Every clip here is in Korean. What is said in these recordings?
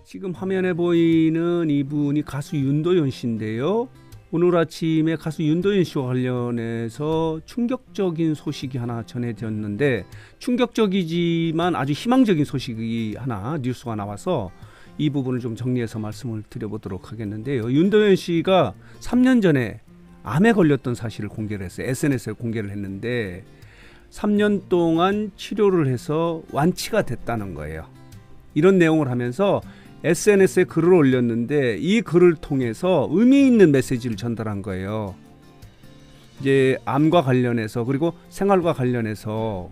지금 화면에 보이는 이분이 가수 윤도현 씨인데요. 오늘 아침에 가수 윤도현 씨와 관련해서 충격적인 소식이 하나 전해졌는데, 충격적이지만 아주 희망적인 소식이 하나 뉴스가 나와서 이 부분을 좀 정리해서 말씀을 드려보도록 하겠는데요. 윤도현 씨가 3년 전에 암에 걸렸던 사실을 공개를 했어요. SNS에 공개를 했는데 3년 동안 치료를 해서 완치가 됐다는 거예요. 이런 내용을 하면서 SNS에 글을 올렸는데, 이 글을 통해서 의미 있는 메시지를 전달한 거예요. 이제 암과 관련해서, 그리고 생활과 관련해서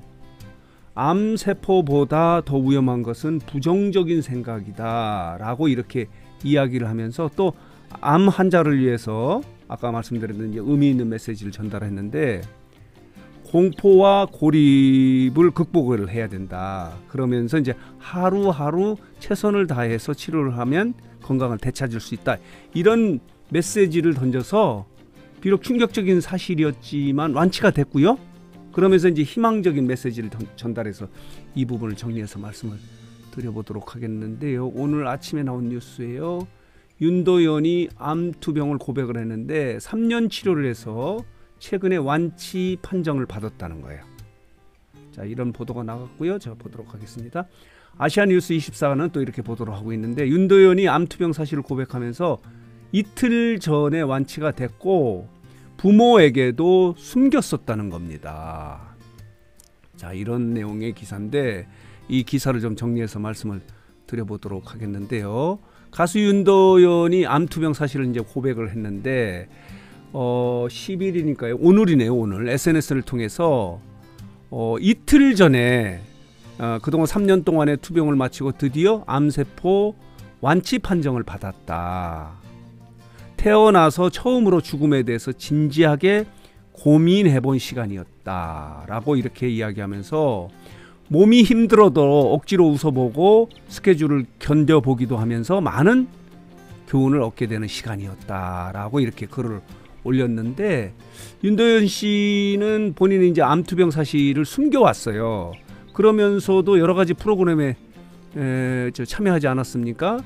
암세포보다 더 위험한 것은 부정적인 생각이다 라고 이렇게 이야기를 하면서, 또 암 환자를 위해서 아까 말씀드렸던 의미 있는 메시지를 전달했는데, 공포와 고립을 극복을 해야 된다. 그러면서 이제 하루하루 최선을 다해서 치료를 하면 건강을 되찾을 수 있다. 이런 메시지를 던져서 비록 충격적인 사실이었지만 완치가 됐고요. 그러면서 이제 희망적인 메시지를 전달해서 이 부분을 정리해서 말씀을 드려보도록 하겠는데요. 오늘 아침에 나온 뉴스예요. 윤도현이 암투병을 고백을 했는데 3년 치료를 해서 최근에 완치 판정을 받았다는 거예요. 자, 이런 보도가 나갔고요. 제가 보도록 하겠습니다. 아시아뉴스 24는 또 이렇게 보도를 하고 있는데, 윤도현이 암투병 사실을 고백하면서 이틀 전에 완치가 됐고 부모에게도 숨겼었다는 겁니다. 자, 이런 내용의 기사인데 이 기사를 좀 정리해서 말씀을 드려보도록 하겠는데요. 가수 윤도현이 암투병 사실을 이제 고백을 했는데 10일이니까요. 오늘이네요. 오늘 SNS를 통해서 이틀 전에 그동안 3년 동안의 투병을 마치고 드디어 암세포 완치 판정을 받았다. 태어나서 처음으로 죽음에 대해서 진지하게 고민해본 시간이었다 라고 이렇게 이야기하면서, 몸이 힘들어도 억지로 웃어보고 스케줄을 견뎌보기도 하면서 많은 교훈을 얻게 되는 시간이었다 라고 이렇게 글을 올렸는데, 윤도현 씨는 본인이 이제 암투병 사실을 숨겨왔어요. 그러면서도 여러 가지 프로그램에 참여하지 않았습니까?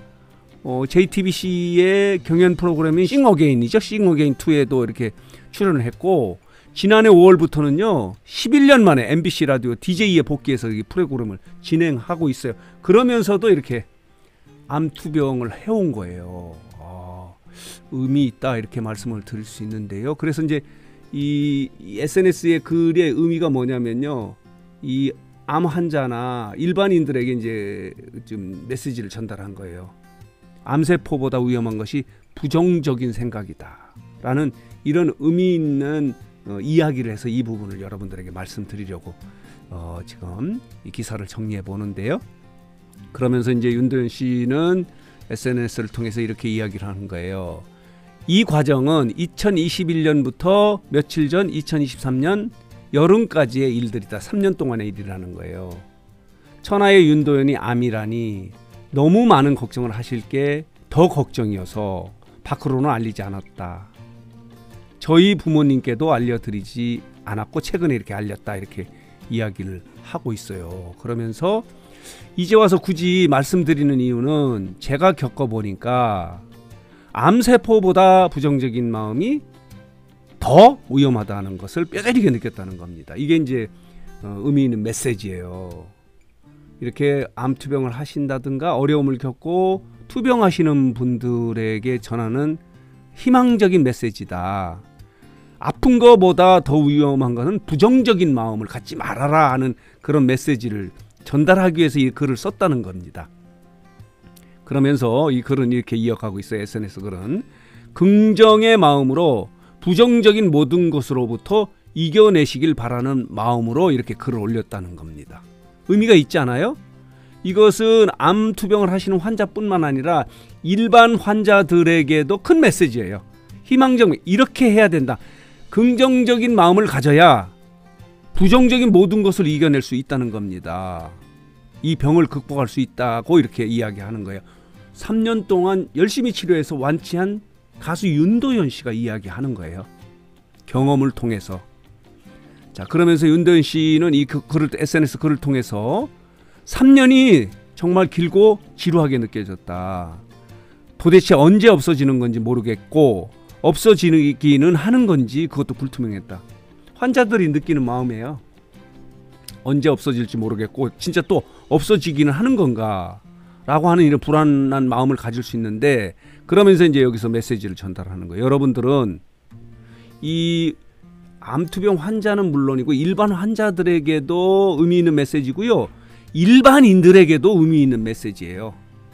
JTBC의 경연 프로그램인 싱어게인이죠. 싱어게인2에도 이렇게 출연을 했고, 지난해 5월부터는요 11년 만에 MBC 라디오 DJ에 복귀해서 이 프로그램을 진행하고 있어요. 그러면서도 이렇게 암투병을 해온 거예요. 의미 있다 이렇게 말씀을 드릴 수 있는데요. 그래서 이제 이 SNS의 글의 의미가 뭐냐면요, 이 암 환자나 일반인들에게 이제 좀 메시지를 전달한 거예요. 암세포보다 위험한 것이 부정적인 생각이다 라는 이런 의미 있는 이야기를 해서 이 부분을 여러분들에게 말씀드리려고 지금 이 기사를 정리해 보는데요. 그러면서 이제 윤도현 씨는 SNS를 통해서 이렇게 이야기를 하는 거예요. 이 과정은 2021년부터 며칠 전 2023년 여름까지의 일들이다. 3년 동안의 일이라는 거예요. 천하의 윤도현이 암이라니 너무 많은 걱정을 하실 게 더 걱정이어서 밖으로는 알리지 않았다. 저희 부모님께도 알려드리지 않았고 최근에 이렇게 알렸다 이렇게 이야기를 하고 있어요. 그러면서 이제 와서 굳이 말씀드리는 이유는 제가 겪어보니까 암세포보다 부정적인 마음이 더 위험하다는 것을 뼈저리게 느꼈다는 겁니다. 이게 이제 의미 있는 메시지예요. 이렇게 암투병을 하신다든가 어려움을 겪고 투병하시는 분들에게 전하는 희망적인 메시지다. 아픈 것보다 더 위험한 것은 부정적인 마음을 갖지 말아라 하는 그런 메시지를 전달하기 위해서 이 글을 썼다는 겁니다. 그러면서 이 글은 이렇게 이어가고 있어요. SNS 글은 긍정의 마음으로 부정적인 모든 것으로부터 이겨내시길 바라는 마음으로 이렇게 글을 올렸다는 겁니다. 의미가 있지 않아요? 이것은 암투병을 하시는 환자뿐만 아니라 일반 환자들에게도 큰 메시지예요. 희망적, 이렇게 해야 된다. 긍정적인 마음을 가져야 부정적인 모든 것을 이겨낼 수 있다는 겁니다. 이 병을 극복할 수 있다고 이렇게 이야기하는 거예요. 3년 동안 열심히 치료해서 완치한 가수 윤도현 씨가 이야기하는 거예요. 경험을 통해서. 자, 그러면서 윤도현 씨는 이 글을, SNS 글을 통해서 3년이 정말 길고 지루하게 느껴졌다. 도대체 언제 없어지는 건지 모르겠고 없어지기는 하는 건지 그것도 불투명했다. 환자들이 느끼는 마음이에요. 언제 없어질지 모르겠고 진짜 또 없어지기는 하는 건가 라고 하는 이런 불안한 마음을 가질 수 있는데, 그러면서 이제 여기서 메시지를 전달하는 거예요. 여러분들은 이 암투병 환자는 물론이고 일반 환자들에게도 의미 있는 메시지고요, 일반인들에게도 의미 있는 메시지예요.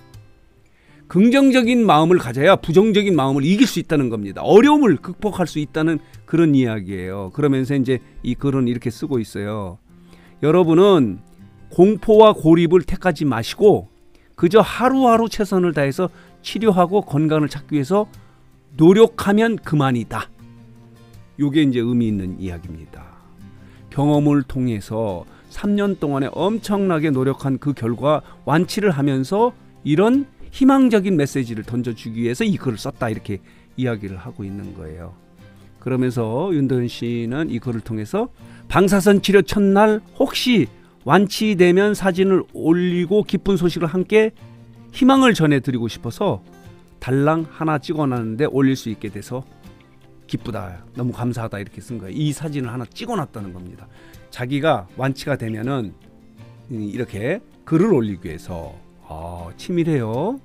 긍정적인 마음을 가져야 부정적인 마음을 이길 수 있다는 겁니다. 어려움을 극복할 수 있다는 그런 이야기예요. 그러면서 이제 이 글은 이렇게 쓰고 있어요. 여러분은 공포와 고립을 택하지 마시고 그저 하루하루 최선을 다해서 치료하고 건강을 찾기 위해서 노력하면 그만이다. 요게 이제 의미 있는 이야기입니다. 경험을 통해서 3년 동안에 엄청나게 노력한 그 결과 완치를 하면서 이런 희망적인 메시지를 던져주기 위해서 이 글을 썼다, 이렇게 이야기를 하고 있는 거예요. 그러면서 윤도현 씨는 이 글을 통해서 방사선 치료 첫날 혹시 완치되면 사진을 올리고 기쁜 소식을 함께 희망을 전해드리고 싶어서 달랑 하나 찍어놨는데 올릴 수 있게 돼서 기쁘다, 너무 감사하다, 이렇게 쓴 거예요. 이 사진을 하나 찍어놨다는 겁니다. 자기가 완치가 되면은 이렇게 글을 올리기 위해서. 치밀해요.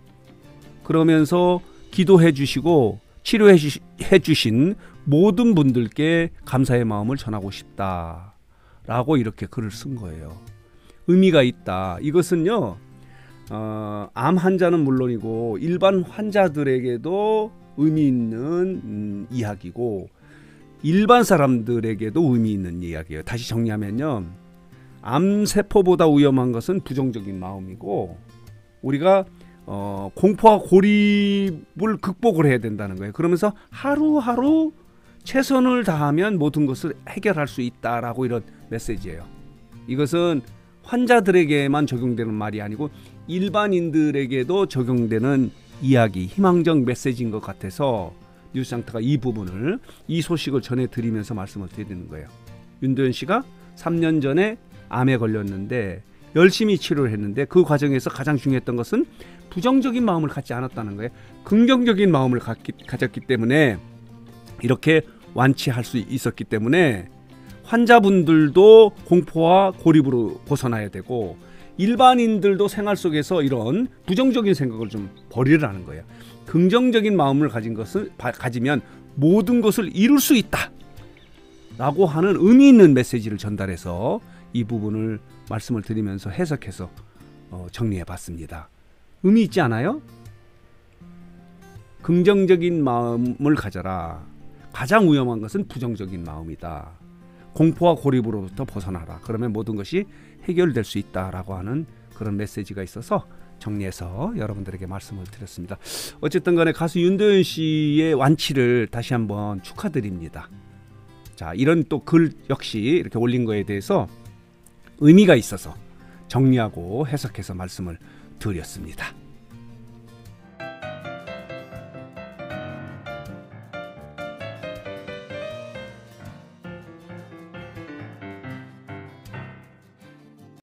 그러면서 기도해 주시고 치료해 주신 모든 분들께 감사의 마음을 전하고 싶다 라고 이렇게 글을 쓴 거예요. 의미가 있다. 이것은요, 암 환자는 물론이고 일반 환자들에게도 의미 있는 이야기고 일반 사람들에게도 의미 있는 이야기예요. 다시 정리하면요, 암세포보다 위험한 것은 부정적인 마음이고 우리가 공포와 고립을 극복을 해야 된다는 거예요. 그러면서 하루하루 최선을 다하면 모든 것을 해결할 수 있다라고 이런 메시지예요. 이것은 환자들에게만 적용되는 말이 아니고 일반인들에게도 적용되는 이야기, 희망적 메시지인 것 같아서 뉴스상타가 이 소식을 전해드리면서 말씀을 드리는 거예요. 윤도현 씨가 3년 전에 암에 걸렸는데 열심히 치료를 했는데 그 과정에서 가장 중요했던 것은 부정적인 마음을 갖지 않았다는 거예요. 긍정적인 마음을 가졌기 때문에 이렇게 완치할 수 있었기 때문에 환자분들도 공포와 고립으로 벗어나야 되고 일반인들도 생활 속에서 이런 부정적인 생각을 좀 버리라는 거예요. 긍정적인 마음을 가지면 모든 것을 이룰 수 있다 라고 하는 의미 있는 메시지를 전달해서 이 부분을 말씀을 드리면서 해석해서 정리해 봤습니다. 의미 있지 않아요? 긍정적인 마음을 가져라. 가장 위험한 것은 부정적인 마음이다. 공포와 고립으로부터 벗어나라. 그러면 모든 것이 해결될 수 있다라고 하는 그런 메시지가 있어서 정리해서 여러분들에게 말씀을 드렸습니다. 어쨌든 간에 가수 윤도현 씨의 완치를 다시 한번 축하드립니다. 자, 이런 또 글 역시 이렇게 올린 거에 대해서 의미가 있어서 정리하고 해석해서 말씀을 드렸습니다.